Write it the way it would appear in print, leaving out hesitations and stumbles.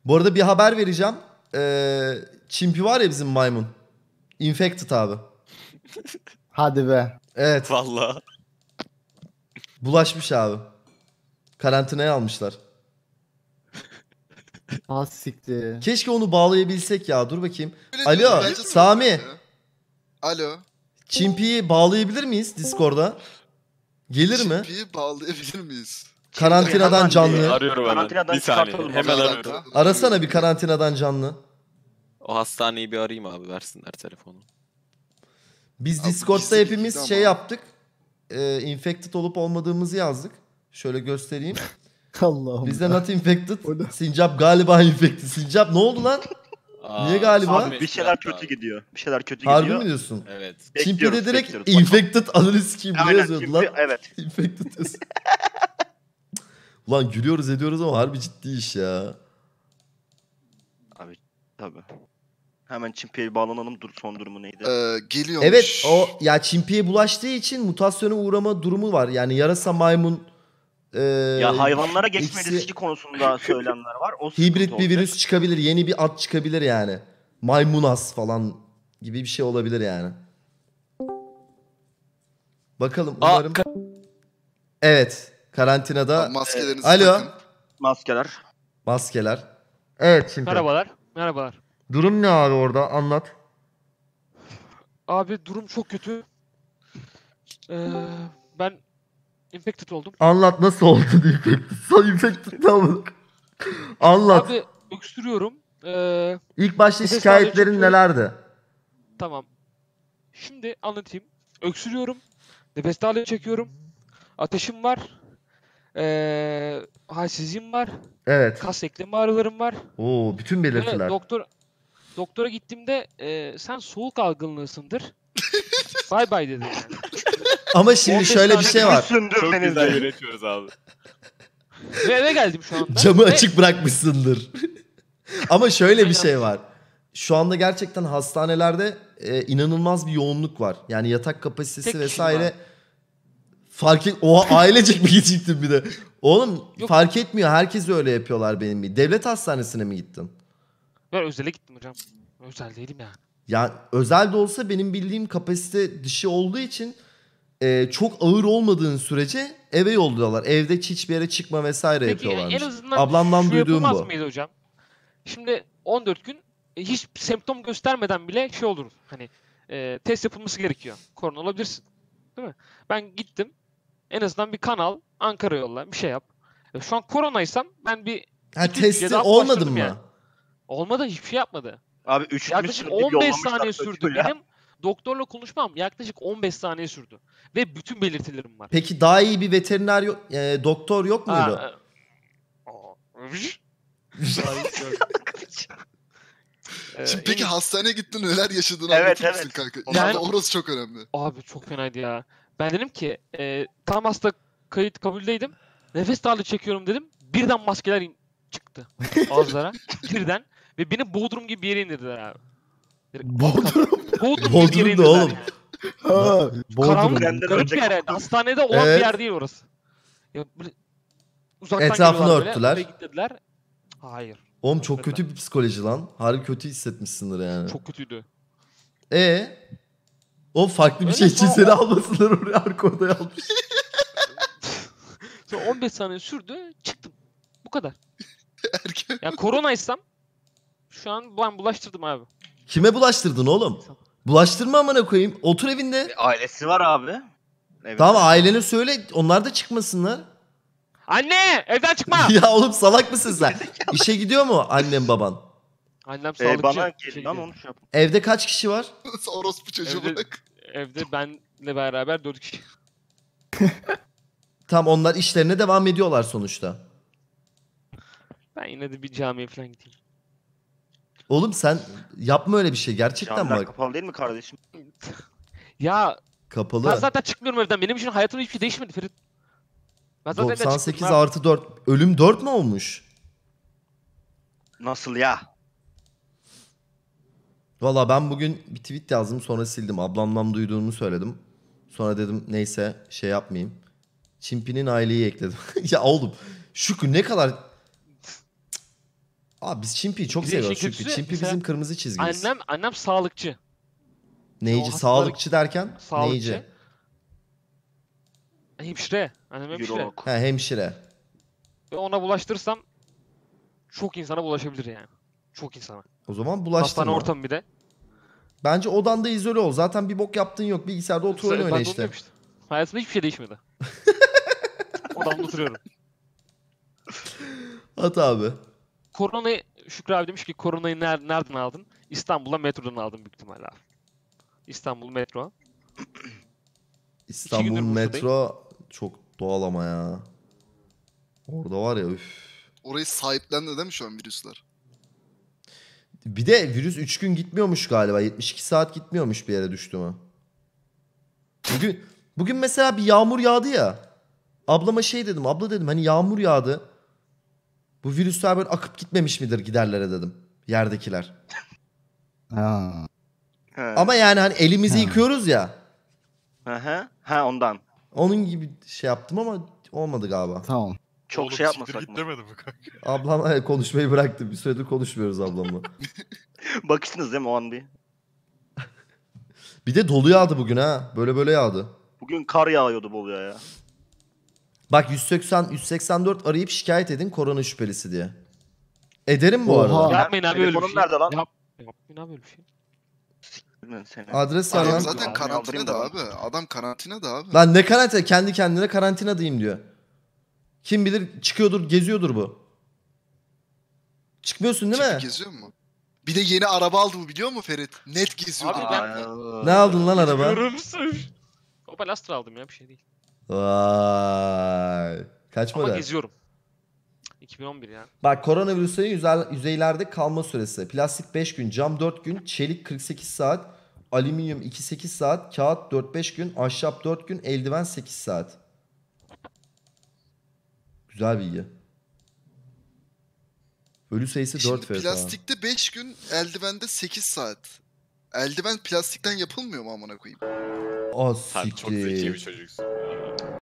Bu arada bir haber vereceğim. Çimpi var ya bizim maymun. Infected abi. Hadi be. Evet. Vallahi. Bulaşmış abi. Karantinaya almışlar. Az siktir. Keşke onu bağlayabilsek ya. Dur bakayım. Öyle diyorum, Alo bence Sami. ya. Alo. Çimpi'yi bağlayabilir miyiz Discord'a? Gelir mi? Çimpiyi bağlayabilir miyiz? Karantinadan canlı. Arıyorum hemen. Karantinadan Bir saniye. çıkartalım. Hemen Bir arıyorum. dakika. Arasana bir karantinadan canlı. O hastaneyi bir arayayım abi. Versinler telefonu. Biz Abi Discord'da gizli bilgi hepimiz ama. şey yaptık. Infected olup olmadığımızı yazdık. Şöyle göstereyim. Allah'ım. Bizde not infected. O ne? Sincap galiba infected. Sincap ne oldu lan? Niye galiba? Abi bir şeyler kötü gidiyor. Bir şeyler kötü Harbi gidiyor. mi diyorsun? Evet. Çimpi'de direkt bekliyoruz. infected analiz kim? Ne Aynen, yazıyordu lan? Evet. Infected yazıyor. Ulan gülüyoruz ediyoruz ama harbi ciddi iş ya. Abi tabii. Hemen Çimpi'ye bağlanalım. Son durumu neydi? Geliyormuş. Evet o ya çimpiye bulaştığı için mutasyona uğrama durumu var. Yani yarasa maymun Ya hayvanlara geçme ikisi- riski konusunda söylemler var. O sıkıntı hibrit bir olacak. virüs çıkabilir. Yeni bir ad çıkabilir yani. Maymunas falan gibi bir şey olabilir yani. Bakalım Aa, umarım. Evet. Karantinada Abi maskelerinizi Alo. takın. Maskeler. maskeler. Evet şimdi. Merhabalar. Merhabalar. Durum ne abi orada? Anlat. Abi durum çok kötü. Ben infected oldum. Anlat nasıl oldu infected. Son infected tamam. Anlat. Abi öksürüyorum. İlk başta nefes şikayetlerin alıyor, nelerdi? Tamam. Şimdi anlatayım. Öksürüyorum. Nefes darlığı çekiyorum. Ateşim var. Halsizliğim var. Evet. Kas eklemi ağrılarım var. Oo bütün Ve belirtiler. doktora gittiğimde sen soğuk algınlığısındır. Bye bye dedi yani. Ama şimdi 15 şöyle bir tane şey var. Sündür Çok denizde. güzel yönetiyoruz abi. Ve eve geldim şu anda. Camı Ve- açık bırakmışsındır. Ama şöyle bir Aynen. şey var. Şu anda gerçekten hastanelerde inanılmaz bir yoğunluk var. Yani yatak kapasitesi Tek kişi vesaire var. fark et... Oha ailecek mi gidecektin bir de? Oğlum Yok. fark etmiyor. Herkes öyle yapıyorlar benim gibi. Devlet hastanesine mi gittin? Ben özele gittim hocam. Özel değilim yani. Ya özel de olsa benim bildiğim kapasite dışı olduğu için çok ağır olmadığın sürece eve yolluyorlar. Evde hiçbir yere çıkma vesaire Peki yapıyorlarmış. en azından Ablamdan şu duyduğum yapılmaz bu. mıydı hocam? Şimdi 14 gün hiç semptom göstermeden bile şey olur. Hani test yapılması gerekiyor. Korona olabilirsin. Değil mi? Ben gittim. En azından bir kan al. Ankara yolla. Bir şey yap. Şu an koronaysam ben bir Ha iki, üç testi kere daha olmadın bulaştırdım mı? yani. Olmadı. Hiçbir şey yapmadı. Abi 3 Yaklaşık 15 saniye sürdü. Benim doktorla konuşmam yaklaşık 15 saniye sürdü. Ve bütün belirtilerim var. Peki daha iyi bir veteriner doktor yok muydu? Aa, Şimdi peki en- hastaneye gittin neler yaşadığını Evet, anlatır mısın evet. kanka? Yani- Yani orası çok önemli. Abi çok fenaydı ya. Ben dedim ki tam hasta kayıt kabuldeydim. Nefes darlığı çekiyorum dedim. Birden maskeler çıktı ağızlara. Birden. Ve beni Bodrum gibi bir yere indirdiler abi. Direkt Bodrum. Bodrum gibi bir Bodrum yere da indirdiler. oğlum. yani. Ha. Karanlık, Benden garip önce bir yer. Hastanede olan Evet. bir yer değil orası. Ya böyle uzaktan Etrafını geliyorlar böyle, örttüler. oraya git dediler. Hayır. Oğlum çok kötü bir psikoloji lan. Harbi kötü hissetmişsindir yani. Çok kötüydü. O farklı bir Öyle şey için sonra- seni almasınlar oraya arka odaya almış. Sonra 15 saniye sürdü. Çıktım. Bu kadar. Erken. Ya koronaysam şu an ben bulaştırdım abi. Kime bulaştırdın oğlum? Bulaştırma amına koyayım. Otur evinde. Ailesi var abi. Evet. Tamam ailene söyle onlar da çıkmasınlar. Anne! Evden çıkma! Ya oğlum salak mısın sen? İşe gidiyor mu annem baban? Annem sağlıkçı. Bana işe gelin lan gidiyor. onu şey yap. Evde kaç kişi var? Orospu çocuğu Evde- bırak. Evde benle beraber 4 kişi. Tam onlar işlerine devam ediyorlar sonuçta. Ben yine de bir camiye falan gideyim. Oğlum sen yapma öyle bir şey gerçekten Camiler bak. kapalı değil mi kardeşim? Ya Kapalı. ben zaten çıkmıyorum evden. Benim için hayatımda hiçbir şey değişmedi Ferit. Ben zaten evden 98 çıkmıyorum abi. artı 4. Ölüm 4 mü olmuş? Nasıl ya? Valla ben bugün bir tweet yazdım sonra sildim. Ablamdan duyduğumu söyledim. Sonra dedim neyse şey yapmayayım. Çimpi'nin aileyi ekledim. Ya oğlum Şükrü ne kadar... Abi biz Çimpi'yi çok Bir de işin seviyoruz çünkü. kötüsü Çimpi mesela bizim kırmızı çizgimiz. Annem sağlıkçı. Neyici? o hastaları- Sağlıkçı derken? Sağlıkçı. Neyici? Hemşire. Annem hemşire. Eurolog. He, hemşire. Ve ona bulaştırsam çok insana bulaşabilir yani. Çok insana. O zaman Hastane bulaştırma. ortamı bir de. Bence odanda izole ol. Zaten bir bok yaptığın yok. Bilgisayarda otur oyun Ben de oyna onu işte. diyorum işte. Hayatımda hiçbir şey değişmedi. Odamda oturuyorum. At abi. Koronayı Şükrü abi demiş ki koronayı nereden aldın? İstanbul'a metrodan aldım büyük ihtimalle abi. İstanbul metro. İstanbul gündür Bursa'dayım. metro çok doğal ama ya. Orada var ya üf. Orayı sahiplendi değil mi şu an virüsler? Bir de virüs 3 gün gitmiyormuş galiba. 72 saat gitmiyormuş bir yere düştü mü? Bugün mesela bir yağmur yağdı ya. Ablama şey dedim. Abla dedim hani yağmur yağdı. Bu virüsler böyle akıp gitmemiş midir giderlere dedim. Yerdekiler. Ha. He. Ama yani hani elimizi Ha. yıkıyoruz ya. Hı hı. Ha ondan. Onun gibi şey yaptım ama olmadı galiba. Tamam. Çok Oğlum, şey siktir yapmasak git mı? demedi mi kanka? Ablam konuşmayı bıraktı. Bir süredir konuşmuyoruz ablamla. Bakıştınız değil mi o an bir? Bir de dolu yağdı bugün ha. Böyle yağdı. Bugün kar yağıyordu Bolu'ya ya. Bak 184 arayıp şikayet edin korona şüphelisi diye. Ederim bu Oha. arada. Yapmayın abi öyle bir Telefonum şey. nerede lan? Yapmayın abi öyle bir şey. Bilmiyorum seni. Adres ver Adam lan. zaten Abi, karantina aldırayım da da abi. Adam karantina da abi. Lan ne karantina? Kendi kendine karantinadayım diyor. Kim bilir çıkıyordur, geziyordur bu. Çıkmıyorsun değil Çipi mi? geziyor mu? Bir de yeni araba aldı bu biliyor musun Ferit? Net geziyordu. Abi ben- Ne aldın lan araba? Görürsün. Opel Astra aldım ya bir şey değil. Vay. Kaç Ama model? geziyorum. 2011 ya. Bak koronavirüslerin yüzeylerde kalma süresi. Plastik 5 gün, cam 4 gün, çelik 48 saat, alüminyum 2-8 saat, kağıt 4-5 gün, ahşap 4 gün, eldiven 8 saat. Güzel bilgi. Ölü sayısı 4 Şimdi Ferit abi. plastikte 5 gün, eldivende 8 saat. Eldiven plastikten yapılmıyor mu amına koyayım? Ah Sen çok zeki bir siktir. çocuksun.